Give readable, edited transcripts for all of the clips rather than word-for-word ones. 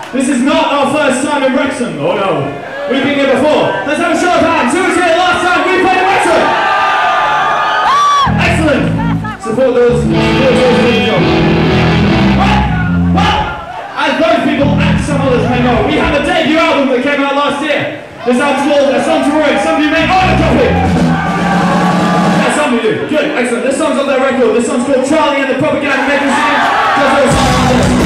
This is not our first time in Wrexham. Oh no. We've been here before. Let's have a show of hands. Who was here last time we played in Wrexham? Excellent. Support those doing the job. Well, as those people and some others may know, we have a debut album that came out last year. This album's called A Song to Ruin. Some of you may know the topic. Yeah, some of you. Good, excellent. This song's on their record. This song's called Charlie and the Propaganda Making Scene. Just a song like this.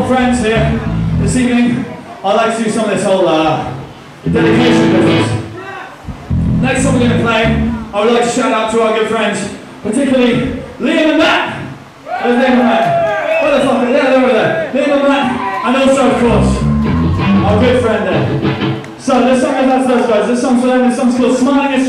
friends here this evening, I'd like to do some of this whole dedication business. Next song we're going to play, I would like to shout out to our good friends, particularly Liam and Matt. Where's Liam and Matt? Where the fuck are they? Yeah, they're over there. Liam and Matt, and also, of course, our good friend there. So this song is out to those guys. This song's for them. This song's called Smiling.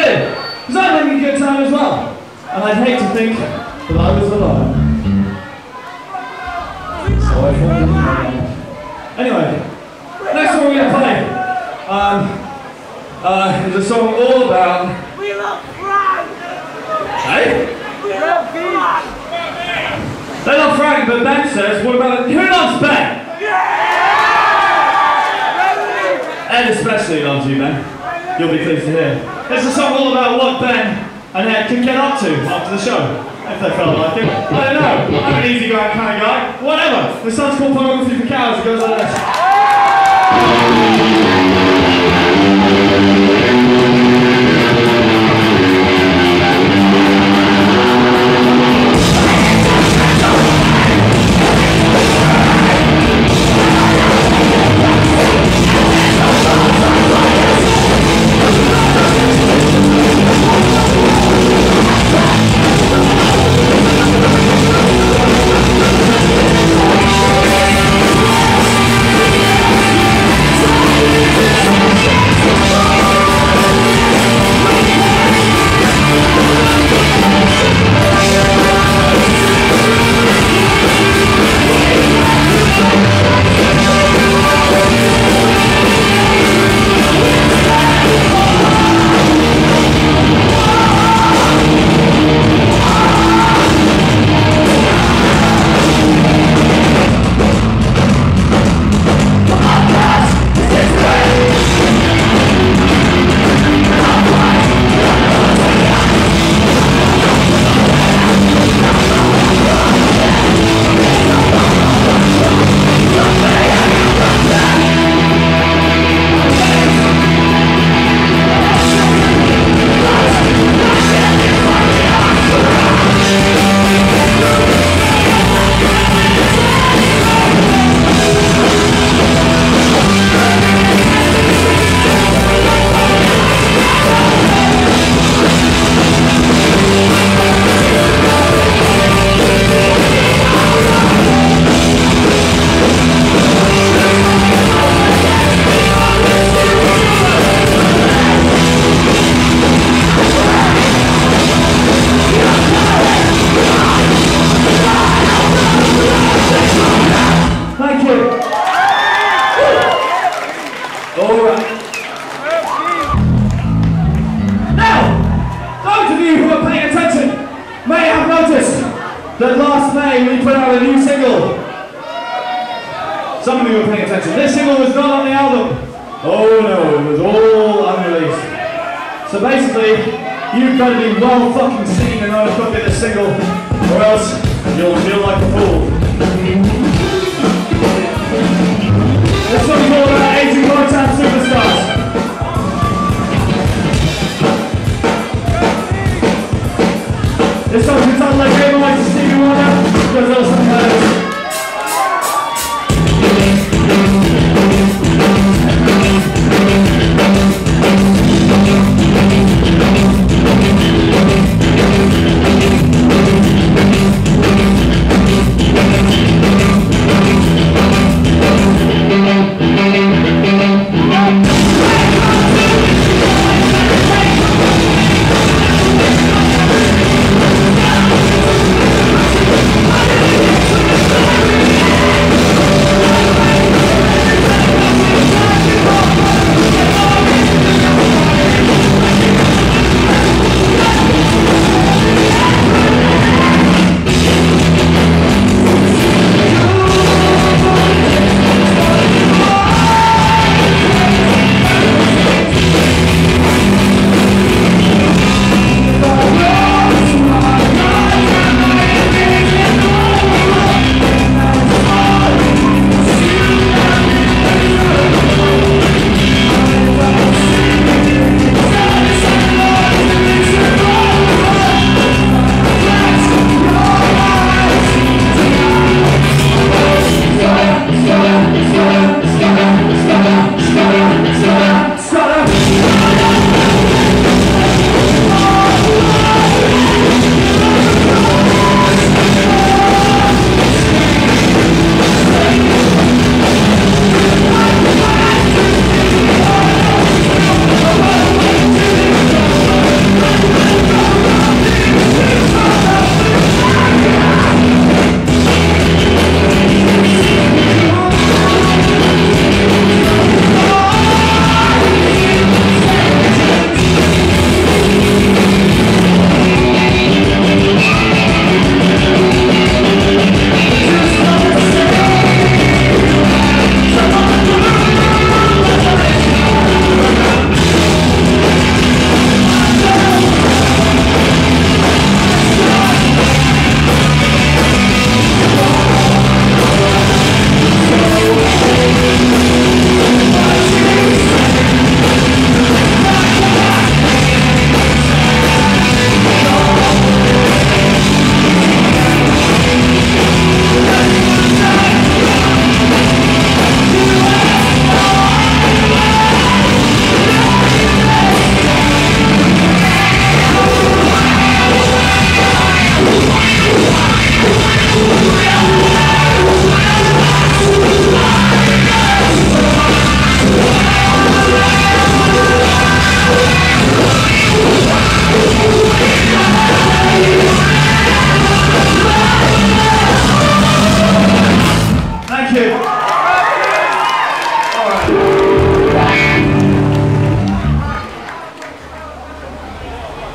good. Because I'm having a good time as well. And I'd hate to think that I was alone. So I thought, anyway, next song we're going to play is a song all about... We love Frank! Hey? We love Frank! They love Frank, but Ben says, what about... Who loves Ben? Yeah! Ed especially loves you, Ben. You'll be pleased to hear. It's a song all about what Ben and Ed can get up to after the show. If they felt like it. I don't know. I'm an easygoing kind of guy. Whatever. The song's called Pornography For Cowards. It goes like this. That last May we put out a new single. Some of you were paying attention. This single was not on the album. Oh no, it was all unreleased. So basically, you've got to be well fucking seen in order to copy this single, or else you'll feel like a fool. This song's all about 80 part-time superstars. This song's entitled like Game Like to Stevie Wonder, goes also like this.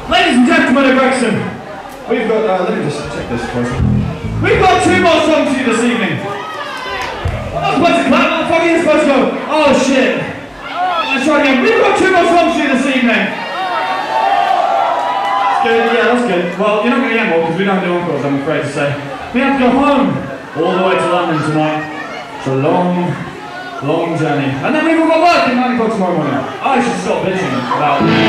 Ladies and gentlemen of Wrexham, we've got, let me just check this for a second. We've got 2 more songs for you this evening. I'm not supposed to clap, what the fuck are you supposed to go? Oh shit. Let's try again. We've got 2 more songs for you this evening. That's good, yeah, that's good. Well, you're not going to get more because we don't do encores, I'm afraid to say. We have to go home all the way to London tonight. It's a long journey. And then we've all got work at 9 o'clock tomorrow morning. I should stop bitching about it.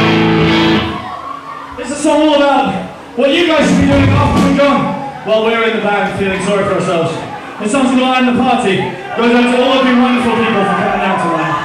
It's a song all about what you guys should be doing after we're gone. While we're in the band feeling sorry for ourselves. This song's gonna lighten the party. Goes out to all of you wonderful people for coming down tonight.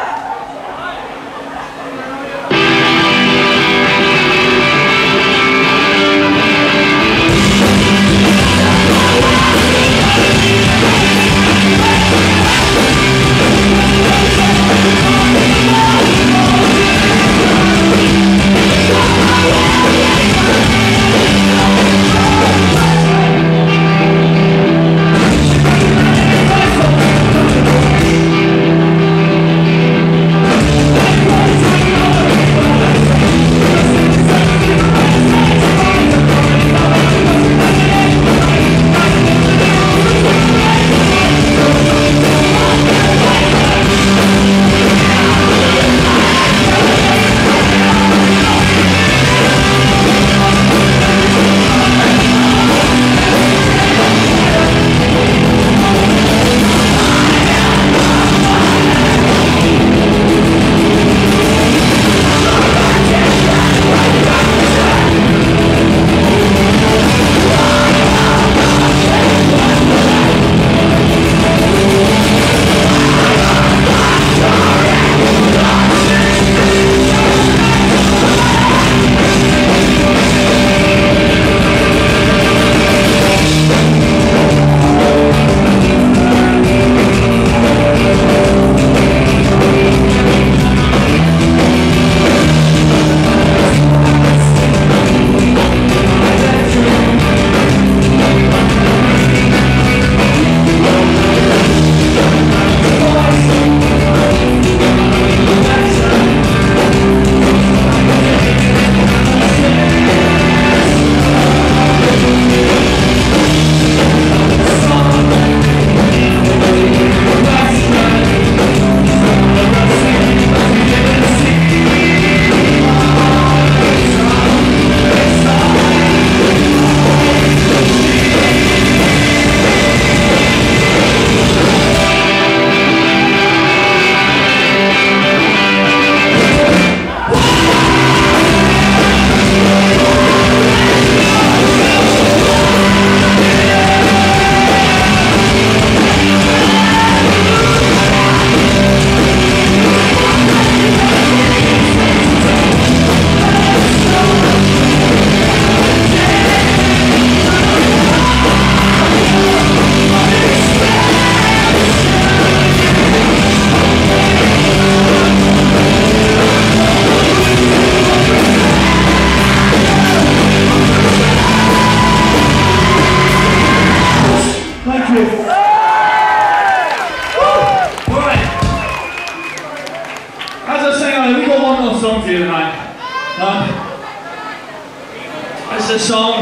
It's a song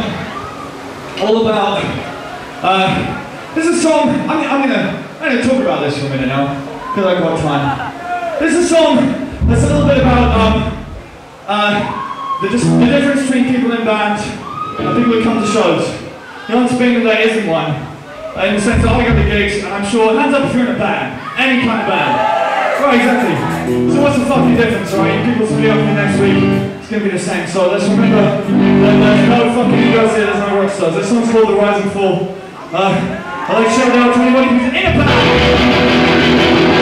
all about, this is a song, I'm gonna talk about this for a minute now, because I've got time. This is a song that's a little bit about the difference between people in bands and people who come to shows. You know, in Spain there isn't one, in the sense that I go to gigs, and I'm sure, hands up if you're in a band, any kind of band. Right, exactly. So what's the fucking difference, right? People will be up here next week. It's going to be the same. So let's remember that there's no fucking egos here, there's no rock stars. This song's called The Rise and Fall. I'd like to shout out to anybody who's in a band.